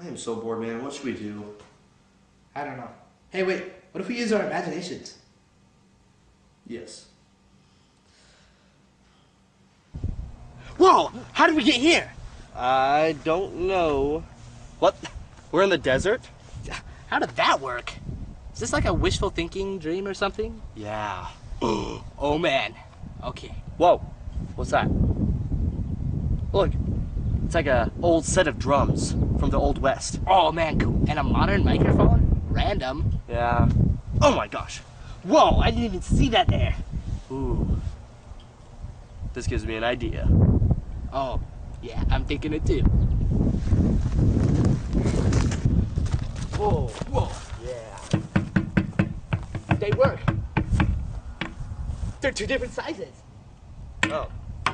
I am so bored, man. What should we do? I don't know. Hey, wait. What if we use our imaginations? Yes. Whoa! How did we get here? I don't know. What? We're in the desert? How did that work? Is this like a wishful thinking dream or something? Yeah. Oh man. Okay. Whoa. What's that? Look. It's like a old set of drums from the Old West. Oh man, cool. And a modern microphone? Random. Yeah. Oh my gosh. Whoa, I didn't even see that there. Ooh. This gives me an idea. Oh, yeah, I'm thinking it too. Whoa, whoa. Yeah. They work. They're two different sizes. Oh.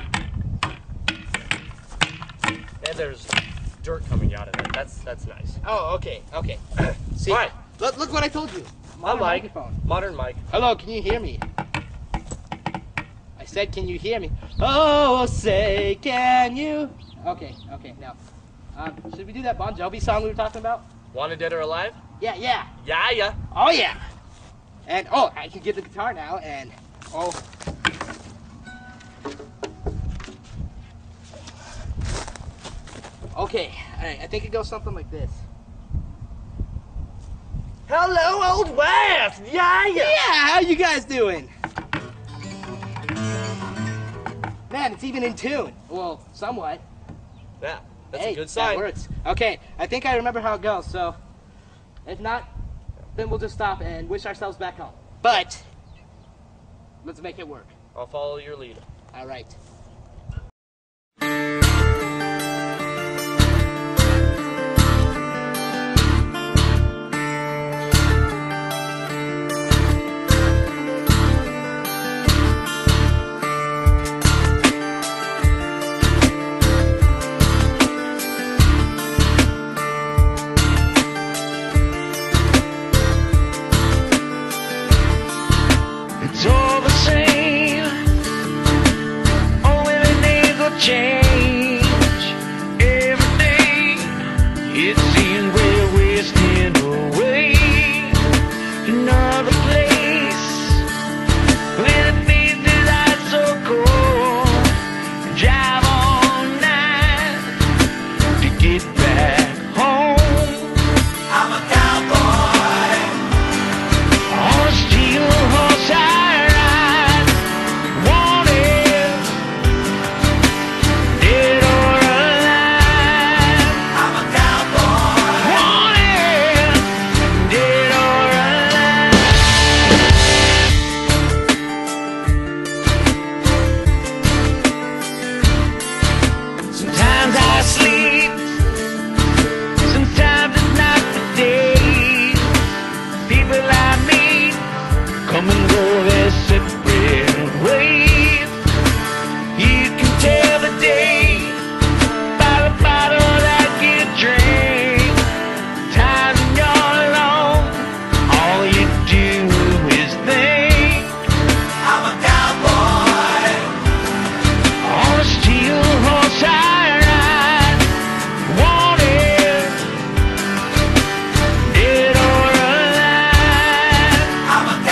And there's dirt coming out of it. That's nice. Oh, okay, okay. See, All right. look what I told you. Modern mic. Microphone. Modern mic. Hello, can you hear me? I said, can you hear me? Oh, say, can you? Okay, now. Should we do that Bon Jovi song we were talking about? Wanted Dead or Alive? Yeah. Yeah. Oh, yeah. And, oh, I can get the guitar now, and, oh. Okay, all right, I think it goes something like this. Hello, Old West! Yeah! Yeah, how you guys doing? Man, it's even in tune. Well, somewhat. Yeah, that's Hey, a good sign. that works. Okay, I think I remember how it goes, so if not, then we'll just stop and wish ourselves back home. But, let's make it work. I'll follow your lead. All right. It's all the same, only the names will change. Every day, it seems we're wasting away. Another place, where the beat is light so cold. Drive all night to get back home. I'm a cowboy on a steel horse. Come and go their separate ways. You can tell the day by the bottle that you drink. Times when you're alone, all you do is think. I'm a cowboy on a steel horse I ride. Wanted, dead or alive. I'm a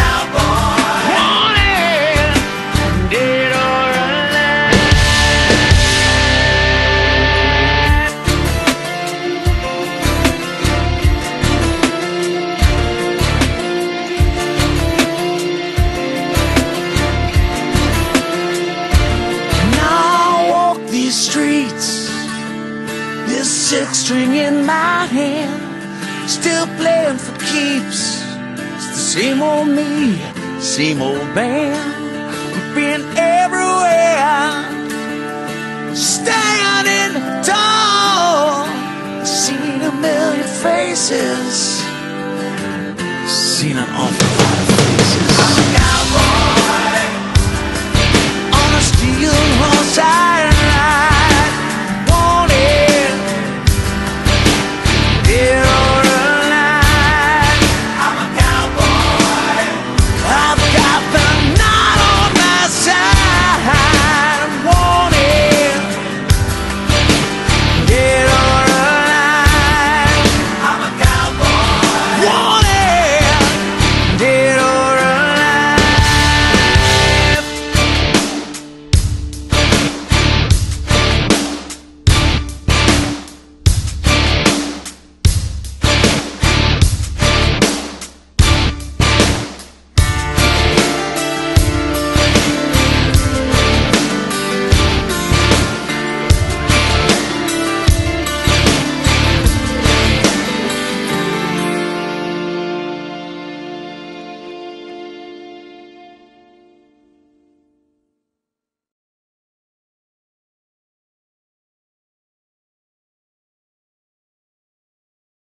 streets, this six string in my hand, still playing for keeps. It's the same old me, same old band. I've been everywhere, standing tall. I've seen a million faces, seen an awful lot of faces.